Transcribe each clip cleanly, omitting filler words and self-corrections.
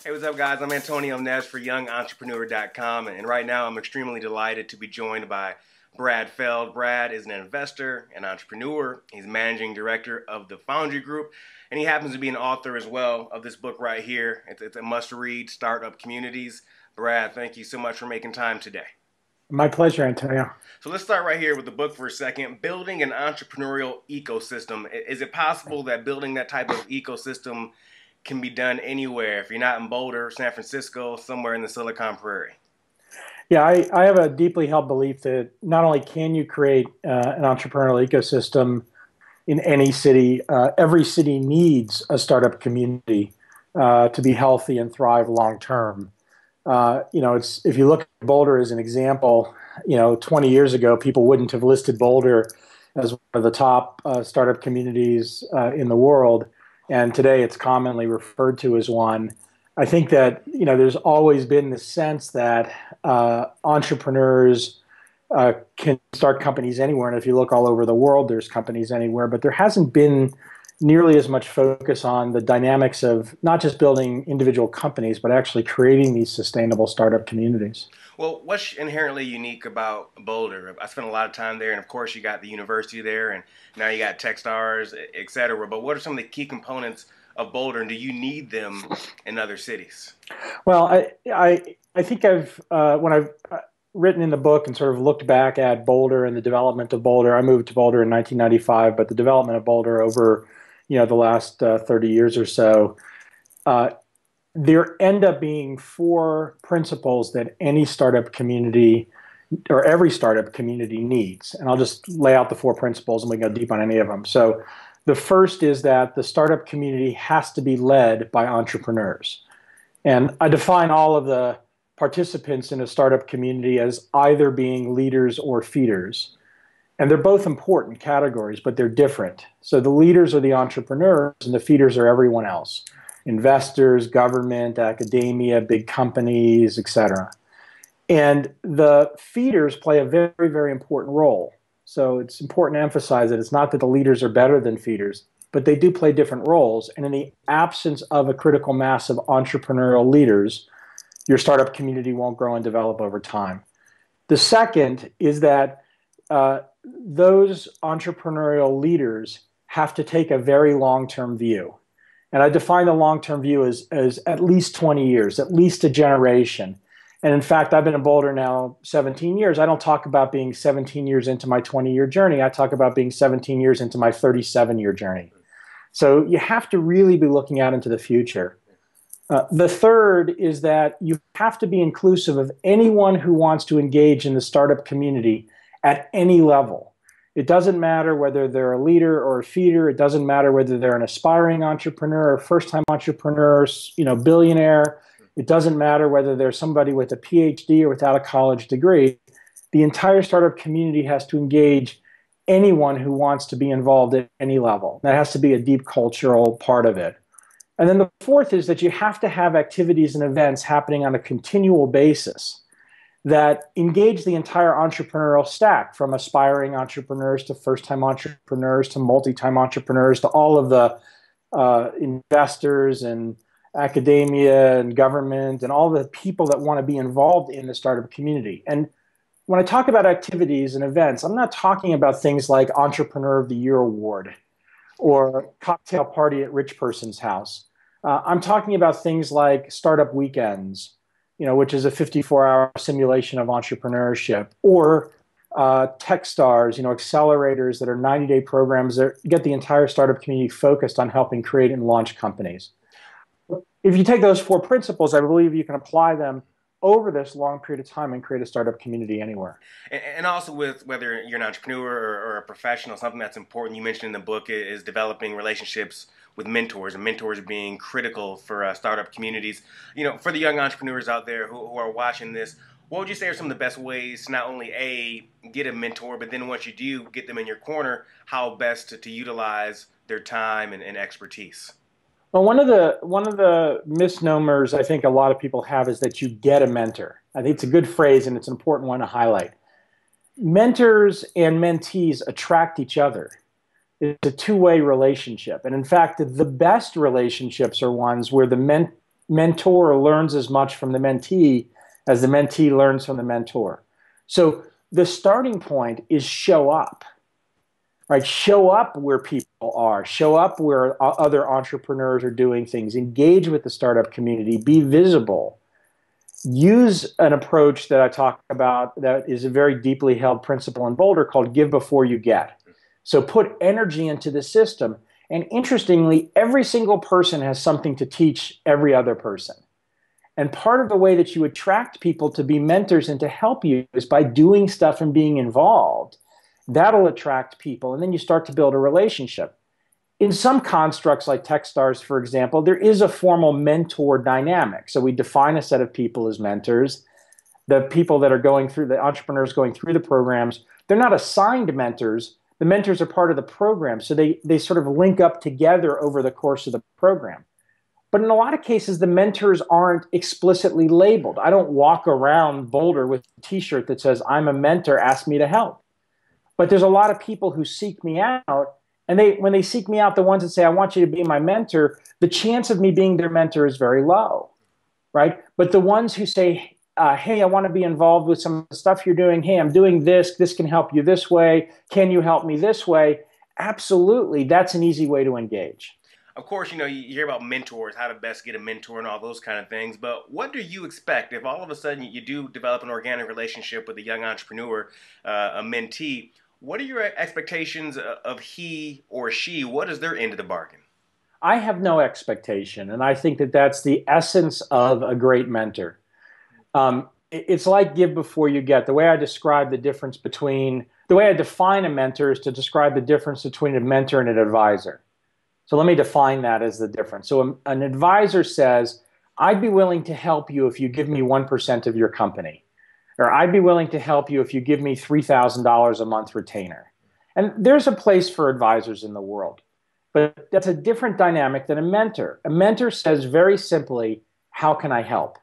Hey, what's up, guys? I'm Antonio Nez for YoungEntrepreneur.com, and right now I'm extremely delighted to be joined by Brad Feld. Brad is an investor and entrepreneur. He's managing director of the Foundry Group, and he happens to be an author as well of this book right here. It's a must-read, Startup Communities. Brad, thank you so much for making time today. My pleasure, Antonio. So let's start right here with the book for a second. Building an entrepreneurial ecosystem. Is it possible that building that type of ecosystem can be done anywhere if you're not in Boulder, San Francisco, somewhere in the Silicon Prairie? Yeah, I have a deeply held belief that not only can you create an entrepreneurial ecosystem in any city, every city needs a startup community to be healthy and thrive long term. It's if you look at Boulder as an example, 20 years ago, people wouldn't have listed Boulder as one of the top startup communities in the world, and today it's commonly referred to as one. I think that there's always been the sense that entrepreneurs can start companies anywhere, and if you look all over the world, there's companies anywhere. But there hasn't been nearly as much focus on the dynamics of not just building individual companies, but actually creating these sustainable startup communities. Well, what's inherently unique about Boulder? I spent a lot of time there, and of course, you got the university there, and now you got Techstars, et cetera. But what are some of the key components of Boulder, and do you need them in other cities? Well, I think when I've written in the book and sort of looked back at Boulder and the development of Boulder. I moved to Boulder in 1995, but the development of Boulder over the last 30 years or so, uh, there end up being four principles that any startup community or every startup community needs. And I'll just lay out the four principles and we can go deep on any of them. So the first is that the startup community has to be led by entrepreneurs. And I define all of the participants in a startup community as either being leaders or feeders. And they're both important categories, but they're different. So the leaders are the entrepreneurs and the feeders are everyone else. Investors, government, academia, big companies, etc. And the feeders play a very, very important role. So it's important to emphasize that it's not that the leaders are better than feeders, but they do play different roles. And in the absence of a critical mass of entrepreneurial leaders, your startup community won't grow and develop over time. The second is that those entrepreneurial leaders have to take a very long-term view. And I define the long-term view as at least 20 years, at least a generation. And in fact, I've been in Boulder now 17 years. I don't talk about being 17 years into my 20-year journey. I talk about being 17 years into my 37-year journey. So you have to really be looking out into the future. The third is that you have to be inclusive of anyone who wants to engage in the startup community at any level. It doesn't matter whether they're a leader or a feeder. It doesn't matter whether they're an aspiring entrepreneur or first-time entrepreneur, billionaire. It doesn't matter whether they're somebody with a PhD or without a college degree. The entire startup community has to engage anyone who wants to be involved at any level. That has to be a deep cultural part of it. And then the fourth is that you have to have activities and events happening on a continual basis that engage the entire entrepreneurial stack, from aspiring entrepreneurs to first-time entrepreneurs to multi-time entrepreneurs to all of the investors and academia and government and all the people that want to be involved in the startup community. And when I talk about activities and events, I'm not talking about things like Entrepreneur of the Year Award or cocktail party at rich person's house. I'm talking about things like startup weekends, which is a 54-hour simulation of entrepreneurship, or Techstars, accelerators that are 90-day programs that get the entire startup community focused on helping create and launch companies. If you take those four principles, I believe you can apply them over this long period of time and create a startup community anywhere. And also, with whether you're an entrepreneur or a professional, something that's important you mentioned in the book is developing relationships with mentors, and mentors being critical for startup communities. For the young entrepreneurs out there who are watching this, what would you say are some of the best ways to not only get a mentor, but then once you do get them in your corner, how best to utilize their time and expertise? Well, one of the misnomers I think a lot of people have is that you get a mentor. I think it's a good phrase and it's an important one to highlight. Mentors and mentees attract each other. It's a two-way relationship. And in fact, the best relationships are ones where the mentor learns as much from the mentee as the mentee learns from the mentor. So the starting point is show up, right? Show up where people are, show up where other entrepreneurs are doing things, engage with the startup community, be visible. Use an approach that I talk about that is a very deeply held principle in Boulder called give before you get. So put energy into the system. And interestingly, every single person has something to teach every other person. And part of the way that you attract people to be mentors and to help you is by doing stuff and being involved. That'll attract people. And then you start to build a relationship. In some constructs like Techstars, for example, there is a formal mentor dynamic. So we define a set of people as mentors. The people that are going through, the entrepreneurs going through the programs, they're not assigned mentors. The mentors are part of the program. So they sort of link up together over the course of the program. But in a lot of cases, the mentors aren't explicitly labeled. I don't walk around Boulder with a t-shirt that says, I'm a mentor, ask me to help. But there's a lot of people who seek me out. And when they seek me out, the ones that say, I want you to be my mentor, the chance of me being their mentor is very low, right? But the ones who say, hey, I want to be involved with some of the stuff you're doing. Hey, I'm doing this. This can help you this way. Can you help me this way? Absolutely. That's an easy way to engage. Of course, you hear about mentors, how to best get a mentor and all those kind of things. But what do you expect if all of a sudden you do develop an organic relationship with a young entrepreneur, a mentee? What are your expectations of he or she? What is their end of the bargain? I have no expectation. And I think that that's the essence of a great mentor. It's like give before you get. The way I describe the difference between, the way I define a mentor is to describe the difference between a mentor and an advisor. So let me define that as the difference. So an advisor says, I'd be willing to help you if you give me 1% of your company. Or I'd be willing to help you if you give me $3,000 a month retainer. And there's a place for advisors in the world. But that's a different dynamic than a mentor. A mentor says very simply, how can I help?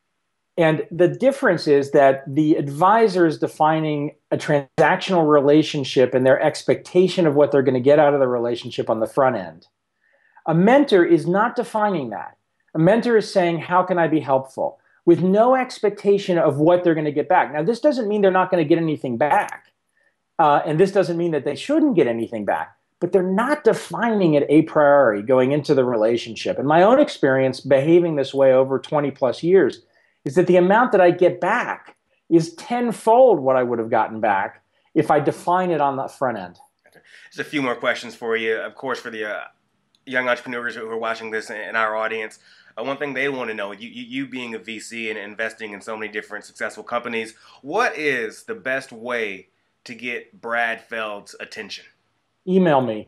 And the difference is that the advisor is defining a transactional relationship and their expectation of what they're going to get out of the relationship on the front end. A mentor is not defining that. A mentor is saying, how can I be helpful? With no expectation of what they're going to get back. Now, this doesn't mean they're not going to get anything back. And this doesn't mean that they shouldn't get anything back. But they're not defining it a priori going into the relationship. And my own experience behaving this way over 20 plus years is that the amount that I get back is tenfold what I would have gotten back if I define it on the front end. Just a few more questions for you. Of course, for the young entrepreneurs who are watching this in our audience, one thing they want to know, you being a VC and investing in so many different successful companies, what is the best way to get Brad Feld's attention? Email me.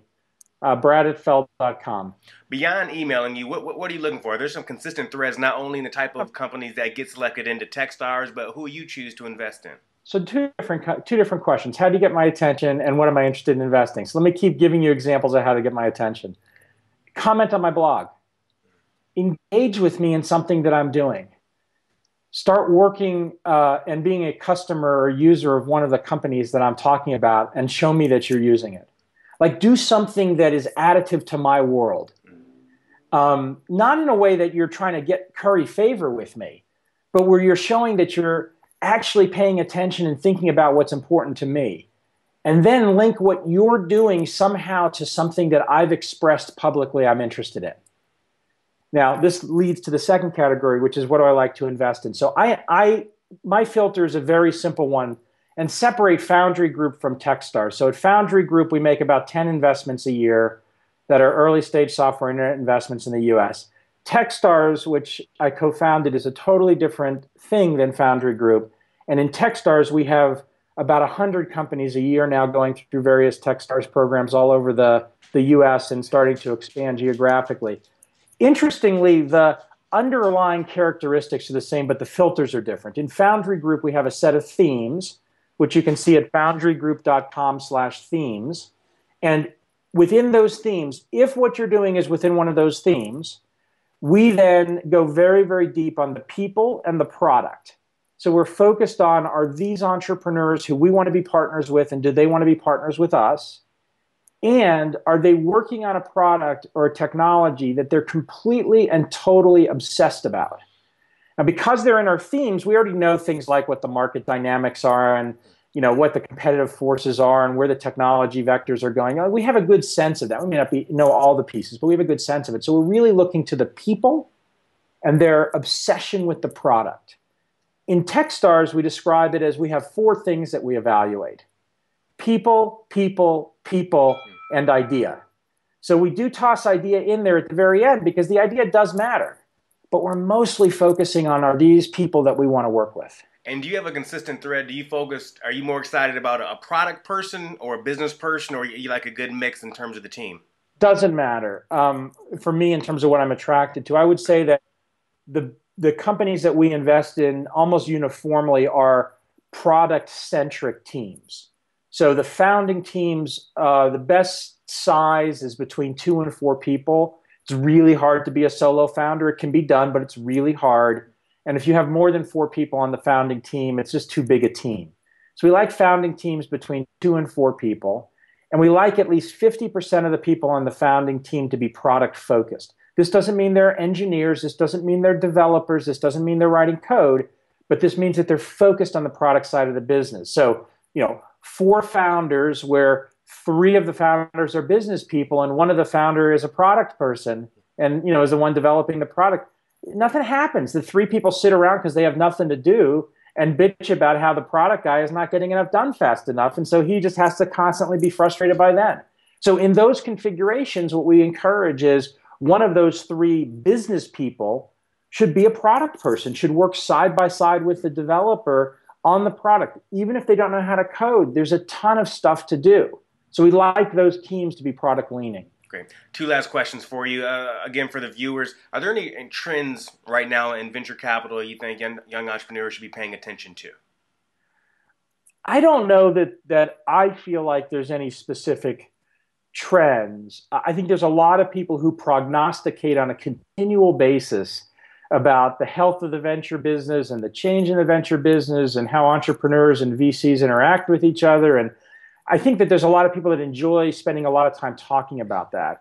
Brad@feld.com. Beyond emailing you, what are you looking for? There's some consistent threads, not only in the type of companies that get selected into Techstars, but who you choose to invest in. So two different questions. How do you get my attention, and what am I interested in investing? So let me keep giving you examples of how to get my attention. Comment on my blog. Engage with me in something that I'm doing. Start working and being a customer or user of one of the companies that I'm talking about, and show me that you're using it. Like, do something that is additive to my world. Not in a way that you're trying to curry favor with me, but where you're showing that you're actually paying attention and thinking about what's important to me. And then link what you're doing somehow to something that I've expressed publicly I'm interested in. Now, this leads to the second category, which is what do I like to invest in? So my filter is a very simple one. And separate Foundry Group from Techstars. So at Foundry Group, we make about 10 investments a year that are early stage software internet investments in the US. Techstars, which I co-founded, is a totally different thing than Foundry Group. And in Techstars, we have about 100 companies a year now going through various Techstars programs all over the US and starting to expand geographically. Interestingly, the underlying characteristics are the same, but the filters are different. In Foundry Group, we have a set of themes, which you can see at foundrygroup.com/themes. And within those themes, if what you're doing is within one of those themes, we then go very, very deep on the people and the product. So we're focused on, are these entrepreneurs who we want to be partners with, and do they want to be partners with us? And are they working on a product or a technology that they're completely and totally obsessed about? Now, because they're in our themes, we already know things like what the market dynamics are and what the competitive forces are and where the technology vectors are going. We have a good sense of that. We may not know all the pieces, but we have a good sense of it. So we're really looking to the people and their obsession with the product. In Techstars, we describe it as we have four things that we evaluate: people, people, people, and idea. So we do toss idea in there at the very end because the idea does matter. But we're mostly focusing on are these people that we want to work with. And do you have a consistent thread? Are you more excited about a product person or a business person, or you like a good mix in terms of the team? Doesn't matter. For me, in terms of what I'm attracted to, I would say that the companies that we invest in almost uniformly are product-centric teams. So the founding teams, the best size is between 2 and 4 people. It's really hard to be a solo founder. It can be done, but it's really hard. And if you have more than 4 people on the founding team, it's just too big a team. So we like founding teams between 2 and 4 people. And we like at least 50% of the people on the founding team to be product focused. This doesn't mean they're engineers. This doesn't mean they're developers. This doesn't mean they're writing code. But this means that they're focused on the product side of the business. So, 4 founders where 3 of the founders are business people and 1 of the founder is a product person and, is the one developing the product. Nothing happens. The 3 people sit around because they have nothing to do and bitch about how the product guy is not getting enough done fast enough. And so he just has to constantly be frustrated by that. So in those configurations, what we encourage is one of those 3 business people should be a product person, should work side by side with the developer on the product. Even if they don't know how to code, there's a ton of stuff to do. So we like those teams to be product leaning. Great. 2 last questions for you. Again, for the viewers, are there any trends right now in venture capital you think young entrepreneurs should be paying attention to? I don't know that I feel like there's any specific trends. I think there's a lot of people who prognosticate on a continual basis about the health of the venture business and the change in the venture business and how entrepreneurs and VCs interact with each other. And I think that there's a lot of people that enjoy spending a lot of time talking about that.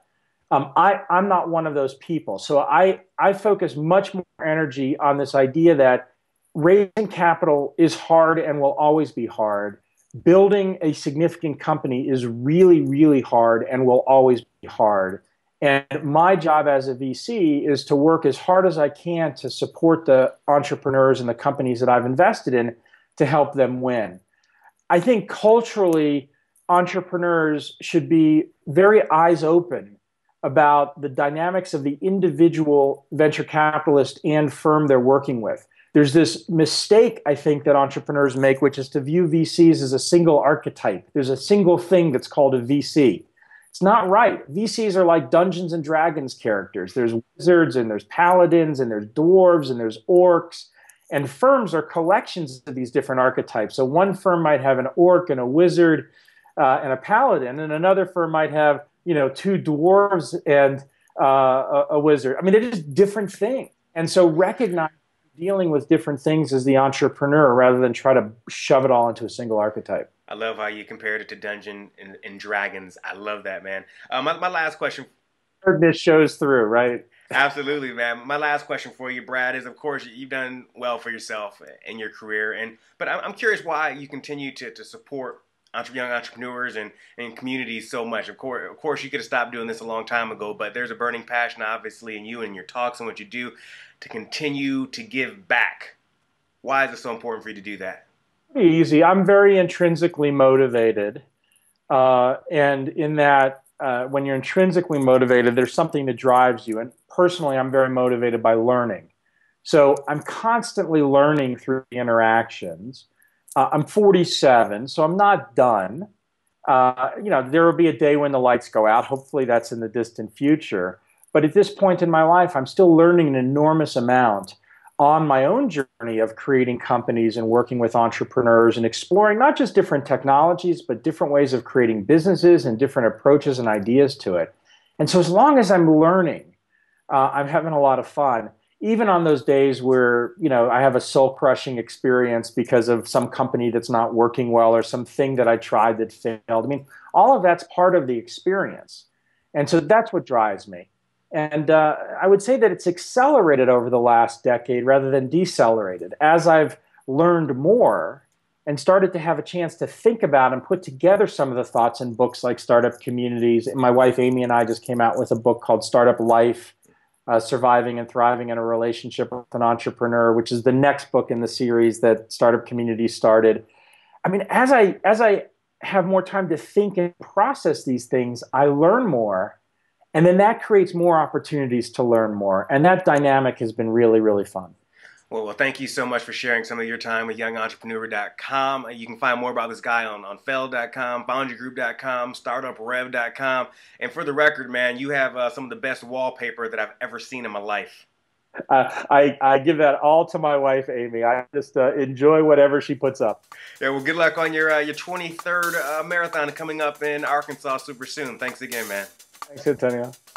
I'm not one of those people. So I focus much more energy on this idea that raising capital is hard and will always be hard. Building a significant company is really, really hard and will always be hard. And my job as a VC is to work as hard as I can to support the entrepreneurs and the companies that I've invested in to help them win. I think culturally, entrepreneurs should be very eyes open about the dynamics of the individual venture capitalist and firm they're working with. There's this mistake, I think, that entrepreneurs make, which is to view VCs as a single archetype. There's a single thing that's called a VC. It's not right. VCs are like Dungeons and Dragons characters. There's wizards and there's paladins and there's dwarves and there's orcs. And firms are collections of these different archetypes. So one firm might have an orc and a wizard and a paladin, and another firm might have 2 dwarves and a wizard. I mean, they're just different things. And so recognize dealing with different things as the entrepreneur rather than try to shove it all into a single archetype. I love how you compared it to Dungeons and Dragons. I love that, man. My last question. This shows through, right? Absolutely, man. My last question for you, Brad, is of course you've done well for yourself in your career, but I'm curious why you continue to support young entrepreneurs and communities so much. Of course, you could have stopped doing this a long time ago, but there's a burning passion, obviously, in you and your talks and what you do to continue to give back. Why is it so important for you to do that? Pretty easy. I'm very intrinsically motivated, and in that, when you're intrinsically motivated, there's something that drives you. And personally, I'm very motivated by learning. So I'm constantly learning through the interactions. I'm 47, so I'm not done. There will be a day when the lights go out. Hopefully that's in the distant future. But at this point in my life, I'm still learning an enormous amount on my own journey of creating companies and working with entrepreneurs and exploring not just different technologies, but different ways of creating businesses and different approaches and ideas to it. And so as long as I'm learning, I'm having a lot of fun. Even on those days where, I have a soul-crushing experience because of some company that's not working well or something that I tried that failed. I mean, All of that's part of the experience. And so that's what drives me. And I would say that it's accelerated over the last decade rather than decelerated. As I've learned more and started to have a chance to think about and put together some of the thoughts in books like Startup Communities. My wife Amy and I just came out with a book called Startup Life, Surviving and Thriving in a Relationship with an Entrepreneur, which is the next book in the series that Startup Communities started. I mean, as I have more time to think and process these things, I learn more. And then that creates more opportunities to learn more. And that dynamic has been really, really fun. Well, thank you so much for sharing some of your time with YoungEntrepreneur.com. You can find more about this guy on Feld.com, FoundryGroup.com, StartupRev.com. And for the record, man, you have some of the best wallpaper that I've ever seen in my life. I give that all to my wife, Amy. I just enjoy whatever she puts up. Yeah, well, good luck on your 23rd marathon coming up in Arkansas super soon. Thanks again, man. Thanks, Antonio.